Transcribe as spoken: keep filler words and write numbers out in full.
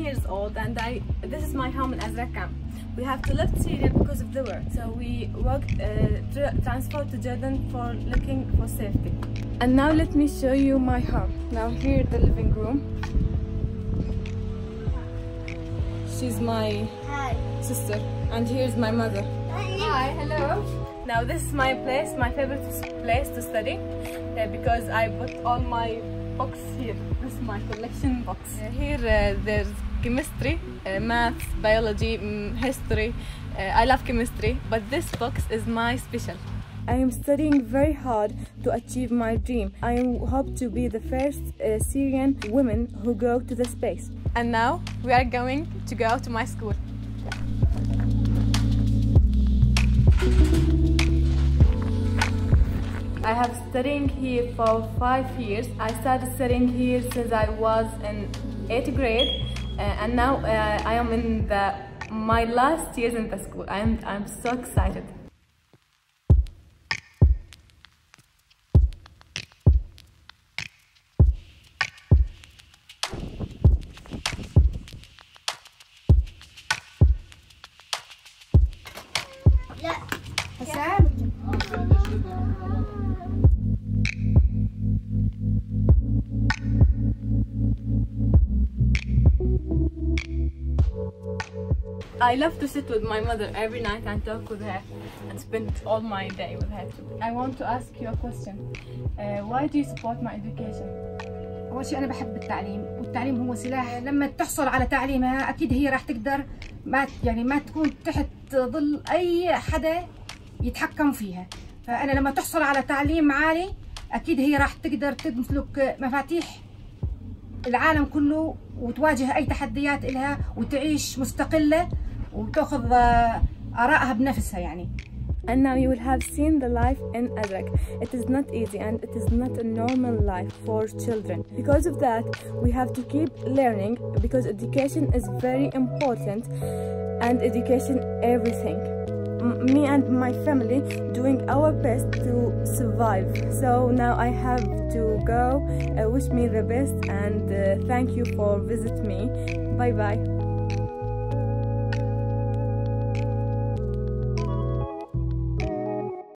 years old, and I this is my home in Azraq camp. We have to leave Syria because of the war, so we worked uh, tra transferred to Jordan for looking for safety. And now let me show you my home. Now here the living room. She's my Hi. sister, and here's my mother. Hi, hello. Now this is my place, my favorite place to study, uh, because I put all my books here. This is my collection box. Uh, here uh, there's chemistry, uh, maths, biology, um, history. Uh, I love chemistry, but this box is my special. I am studying very hard to achieve my dream. I hope to be the first uh, Syrian woman who go to the space. And now we are going to go to my school. I have studying here for five years. I started studying here since I was in eighth grade, uh, and now uh, I am in the my last years in the school. I am I'm so excited. I love to sit with my mother every night and talk with her and spend all my day with her. I want to ask you a question. Uh, why do you support my education? أول شيء أنا بحب التعليم، والتعليم هو سلاح. لما تحصل على تعليمها أكيد هي راح تقدر ما يعني ما تكون تحت ظل أي حدا يتحكم فيها. فأنا لما تحصل على تعليم عالي أكيد هي راح تقدر تملك مفاتيح العالم كله وتواجه أي تحديات إلها وتعيش مستقلة وتأخذ آرائها بنفسها يعني. And now you will have seen the life in Azraq. It is not easy and it is not a normal life for children. Because of that, we have to keep learning because education is very important and education everything. M me and my family doing our best to survive. So now I have to go. Uh, wish me the best and uh, thank you for visit me. Bye bye.